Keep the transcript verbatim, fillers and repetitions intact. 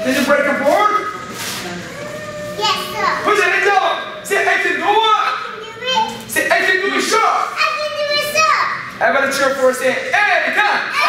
Did you break your board? Yes, sir. Put your hands up. Say, I can do it. I can do it. Say, I can do it, sure. I can do it, sir. Everybody cheer for us. Say, hey, come.